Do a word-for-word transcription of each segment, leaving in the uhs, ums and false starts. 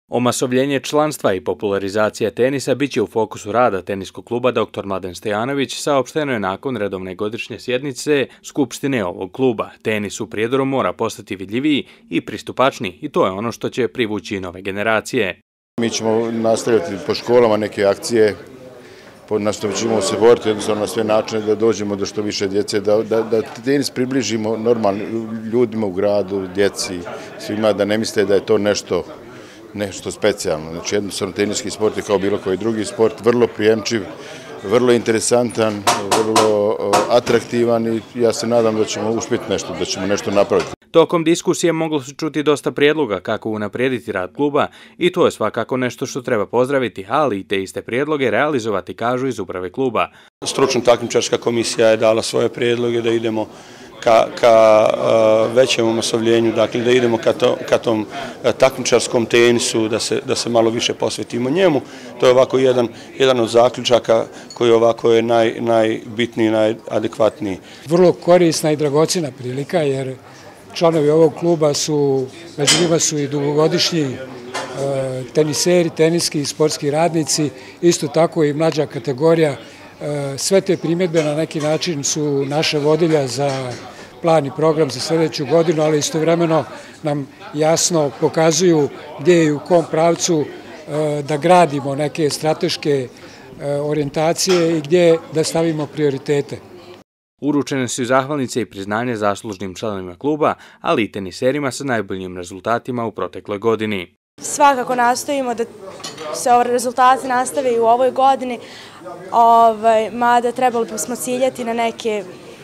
Omasovljenje članstva i popularizacija tenisa biće u fokusu rada teniskog kluba doktor Mladen Stojanović, saopšteno je nakon redovne godišnje sjednice Skupštine ovog kluba. Tenis u Prijedoru mora postati vidljiviji i pristupačniji i to je ono što će privući nove generacije. Mi ćemo nastaviti po školama neke akcije, na što ćemo se boriti jednostavno na sve načine da dođemo do što više djece, da, da, da tenis približimo normalnim ljudima u gradu, djeci, svima, da ne misle da je to nešto nešto specijalno. Znači jednostavno teniski sport je kao bilo koji drugi sport, vrlo prijemčiv, vrlo interesantan, vrlo atraktivan i ja se nadam da ćemo uspjeti nešto, da ćemo nešto napraviti. Tokom diskusije moglo se čuti dosta prijedloga kako unaprijediti rad kluba i to je svakako nešto što treba pozdraviti, ali i te iste prijedloge realizovati, kažu iz uprave kluba. Stručno takmičarska komisija je dala svoje prijedloge da idemo ka, ka uh, većem omasovljenju, dakle da idemo ka, to, ka tom uh, takmičarskom tenisu, da se, da se malo više posvetimo njemu. To je ovako jedan, jedan od zaključaka koji ovako je naj, najbitniji, najadekvatniji. Vrlo korisna i dragocjena prilika jer članovi ovog kluba su, među njima su i dugogodišnji uh, teniseri, teniski i sportski radnici, isto tako i mlađa kategorija. Sve te primjedbe na neki način su naše vodilja za plan i program za sljedeću godinu, ali istovremeno nam jasno pokazuju gdje i u kom pravcu da gradimo neke strateške orijentacije i gdje da stavimo prioritete. Uručene su zahvalnice i priznanje zaslužnim članovima kluba, ali i teniserima sa najboljim rezultatima u protekloj godini. Svakako nastojimo da se ove rezultati nastave i u ovoj godini, ovaj, mada trebali smo ciljati na neke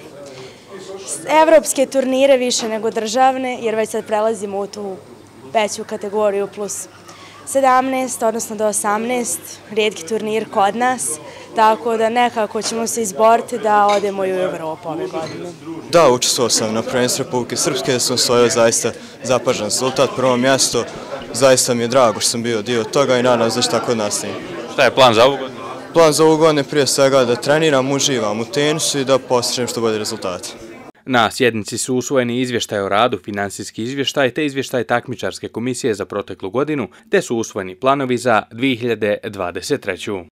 evropske turnire više nego državne, jer već sad prelazimo u tu veću kategoriju plus sedamnaest, odnosno do osamnaest, rijetki turnir kod nas, tako da nekako ćemo se izboriti da odemo i u Evropu ove godine. Da, učestvovao sam na prvenstvu Republike Srpske, da sam osvojio zaista zapažan rezultat, prvo mjesto. Zaista mi je drago što sam bio dio toga i nadam se da će tako nastaviti. Šta je plan za ovu godinu? Plan za ovu godinu je prije svega da treniram, uživam u tenisu i da postižem što bolje rezultate. Na sjednici su usvojeni izvještaj o radu, finansijski izvještaj te izvještaj takmičarske komisije za proteklu godinu, te su usvojeni planovi za dvije hiljade dvadeset treću.